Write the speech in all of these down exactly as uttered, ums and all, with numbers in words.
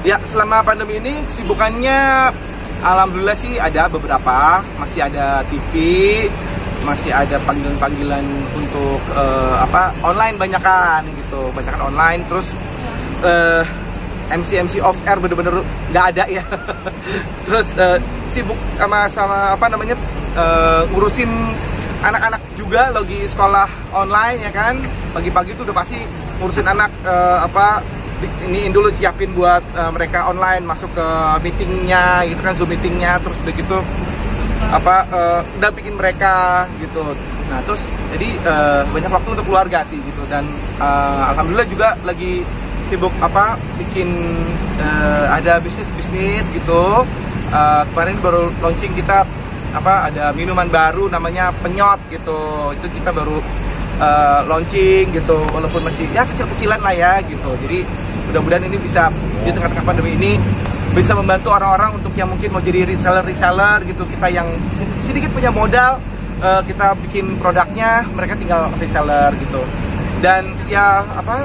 Ya, selama pandemi ini kesibukannya alhamdulillah sih ada beberapa, masih ada T V, masih ada panggilan-panggilan untuk uh, apa online banyakan gitu, banyakan online. Terus uh, M C M C off air bener-bener nggak ada ya. Terus uh, sibuk sama sama apa namanya uh, ngurusin anak-anak juga lagi sekolah online ya kan. Pagi-pagi tuh udah pasti ngurusin anak uh, apa ini dulu siapin buat uh, mereka online masuk ke meetingnya gitu kan, Zoom meetingnya, terus udah gitu apa uh, udah bikin mereka gitu. Nah terus jadi uh, banyak waktu untuk keluarga sih gitu, dan uh, alhamdulillah juga lagi sibuk apa bikin uh, ada bisnis bisnis gitu. Uh, kemarin baru launching kita apa ada minuman baru namanya Penyot gitu, itu kita baru uh, launching gitu, walaupun masih ya kecil-kecilan lah ya gitu. Jadi mudah-mudahan ini bisa di tengah-tengah pandemi ini bisa membantu orang-orang untuk yang mungkin mau jadi reseller-reseller gitu. Kita yang sedikit punya modal, uh, kita bikin produknya, mereka tinggal reseller gitu. Dan ya apa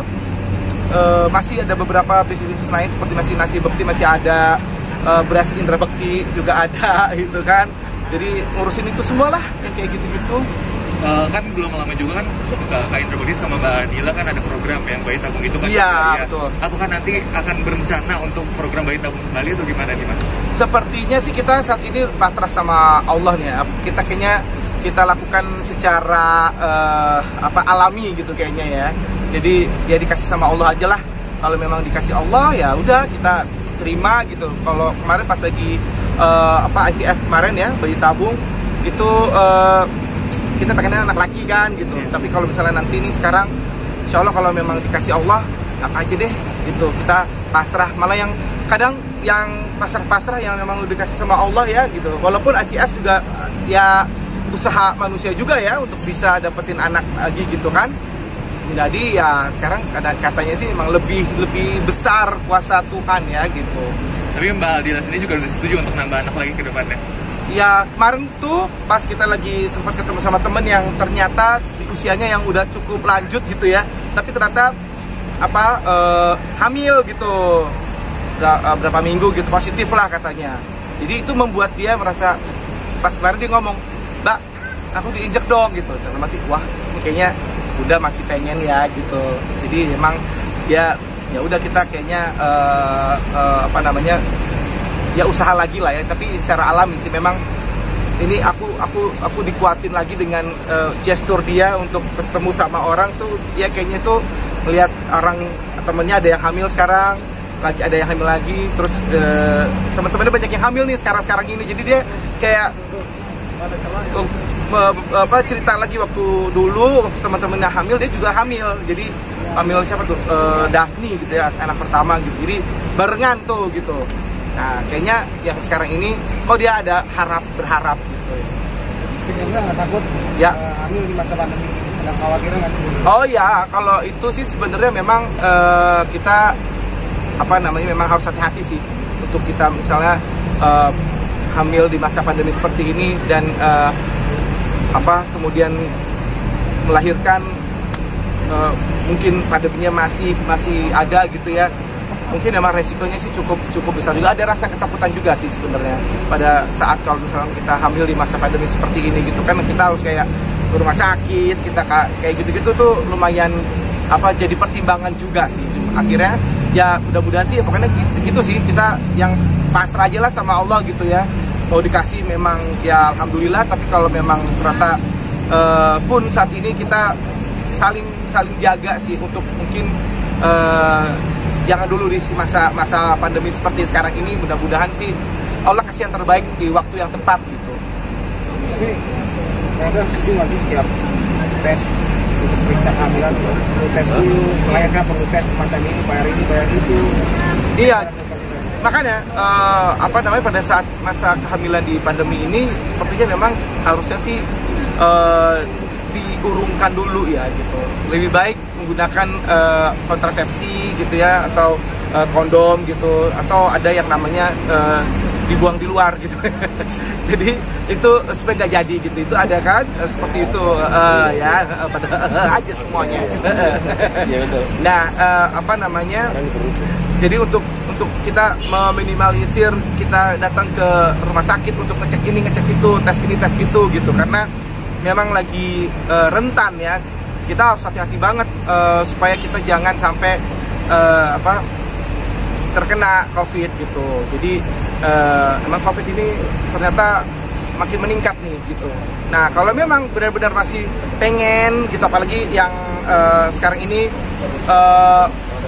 uh, masih ada beberapa bisnis-bisnis lain seperti masih nasi bekti masih ada, uh, beras Indra Bekti juga ada gitu kan. Jadi ngurusin itu semua lah yang kayak gitu-gitu. Uh, kan belum lama juga kan Kak Indra Bekti sama Mbak Dila kan ada program yang bayi tabung itu kan. Iya, betul. Apakah nanti akan berencana untuk program bayi tabung kembali atau gimana nih Mas? Sepertinya sih kita saat ini pasrah sama Allah nih ya. Kita kayaknya kita lakukan secara uh, apa alami gitu kayaknya ya. Jadi ya dikasih sama Allah aja lah. Kalau memang dikasih Allah ya udah kita terima gitu. Kalau kemarin pas lagi uh, apa I V F kemarin ya bayi tabung itu uh, kita pengennya anak laki kan gitu, yeah. Tapi kalau misalnya nanti nih sekarang insya Allah kalau memang dikasih Allah apa aja deh gitu, kita pasrah. Malah yang kadang yang pasrah-pasrah yang memang udah dikasih sama Allah ya gitu, walaupun I V F juga ya usaha manusia juga ya untuk bisa dapetin anak lagi gitu kan. Jadi ya sekarang katanya sih memang lebih lebih besar kuasa Tuhan ya gitu. Tapi Mbak Dila sendiri juga udah setuju untuk nambah anak lagi ke depannya? Ya kemarin tuh pas kita lagi sempat ketemu sama temen yang ternyata di usianya yang udah cukup lanjut gitu ya, tapi ternyata apa uh, hamil gitu berapa minggu gitu, positif lah katanya. Jadi itu membuat dia merasa, pas kemarin dia ngomong, Mbak aku diinjek dong gitu, dan mati wah ini kayaknya udah masih pengen ya gitu. Jadi memang ya ya udah kita kayaknya uh, uh, apa namanya ya usaha lagi lah ya, tapi secara alami sih memang ini aku aku aku dikuatin lagi dengan uh, gestur dia untuk ketemu sama orang tuh, ya kayaknya tuh melihat orang temennya ada yang hamil sekarang, lagi ada yang hamil lagi, terus uh, teman-temannya banyak yang hamil nih sekarang-sekarang ini, jadi dia kayak uh, apa cerita lagi waktu dulu waktu teman-temannya hamil dia juga hamil, jadi hamil siapa tuh uh, Daphne gitu ya, anak pertama gitu, jadi barengan tuh gitu. Nah, kayaknya yang sekarang ini, kok dia ada harap berharap gitu. Sebenarnya nggak takut ya uh, hamil di masa pandemi, ada khawatiran nggak sih? Oh ya, kalau itu sih sebenarnya memang uh, kita apa namanya memang harus hati-hati sih untuk kita misalnya uh, hamil di masa pandemi seperti ini dan uh, apa kemudian melahirkan uh, mungkin pandeminya masih masih ada gitu ya. Mungkin memang resikonya sih cukup cukup besar juga, ada rasa ketakutan juga sih sebenarnya pada saat kalau misalnya kita hamil di masa pandemi seperti ini gitu kan, kita harus kayak ke rumah sakit, kita kayak gitu-gitu tuh lumayan apa jadi pertimbangan juga sih. Akhirnya ya mudah-mudahan sih pokoknya gitu, gitu sih, kita yang pasrah aja lah sama Allah gitu ya. Mau dikasih memang ya alhamdulillah, tapi kalau memang ternyata uh, pun saat ini kita saling saling jaga sih untuk mungkin uh, jangan dulu di masa masa pandemi seperti sekarang ini. Mudah-mudahan sih Allah kasih yang terbaik di waktu yang tepat gitu. Tapi ada setuju nggak sih setiap tes untuk periksa kehamilan perlu tes dulu, melahirkan perlu tes semacam ini, bayar ini bayar itu? Iya, makanya uh, apa namanya pada saat masa kehamilan di pandemi ini sepertinya memang harusnya sih uh, diurungkan dulu ya gitu. Lebih baik menggunakan uh, kontrasepsi gitu ya, atau uh, kondom gitu, atau ada yang namanya uh, dibuang di luar gitu. Jadi itu supaya nggak jadi gitu, itu ada kan seperti itu uh, ya pada aja semuanya. Iya betul. Nah uh, apa namanya? Jadi untuk untuk kita meminimalisir kita datang ke rumah sakit untuk ngecek ini ngecek itu, tes ini tes itu gitu, karena memang lagi uh, rentan ya. Kita harus hati-hati banget uh, supaya kita jangan sampai uh, apa terkena COVID gitu. Jadi uh, emang COVID ini ternyata makin meningkat nih gitu. Nah kalau memang benar-benar masih pengen gitu, apalagi yang uh, sekarang ini uh,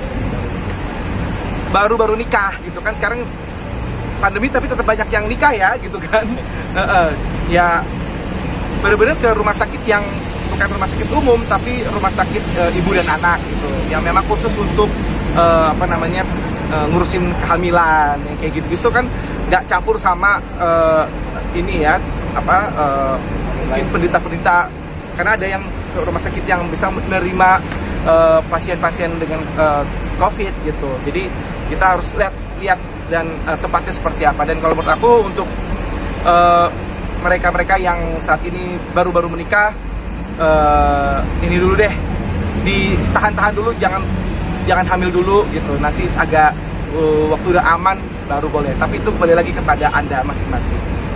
baru-baru nikah gitu kan, sekarang pandemi tapi tetap banyak yang nikah ya gitu kan. uh, uh, ya benar-benar ke rumah sakit yang bukan rumah sakit umum tapi rumah sakit uh, ibu dan anak gitu, yang memang khusus untuk uh, apa namanya uh, ngurusin kehamilan yang kayak gitu-gitu kan, nggak campur sama uh, ini ya apa uh, mungkin penderita-penderita, karena ada yang ke rumah sakit yang bisa menerima uh, pasien-pasien dengan uh, COVID gitu. Jadi kita harus lihat lihat dan uh, tempatnya seperti apa. Dan kalau menurut aku untuk uh, mereka-mereka yang saat ini baru-baru menikah, uh, ini dulu deh, ditahan-tahan dulu, jangan jangan hamil dulu gitu. Nanti agak uh, waktu udah aman baru boleh. Tapi itu kembali lagi kepada Anda masing-masing.